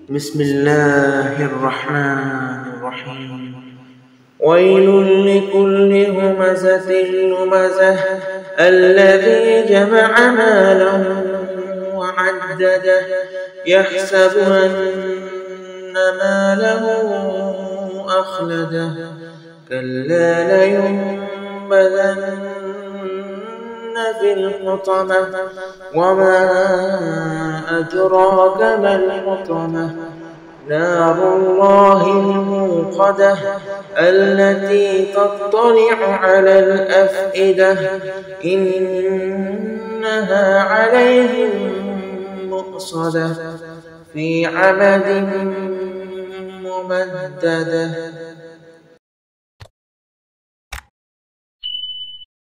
بسم الله الرحمن الرحيم. ويل لكل همزة لمزة الذي جمع مالا وعدده يحسب أن ماله أخلده كلا لينبذن في الحطمة وما أدراك ما الحطمة نار الله الموقدة التي تطلع على الأفئدة إنها عليهم مؤصدة في عمد ممددة.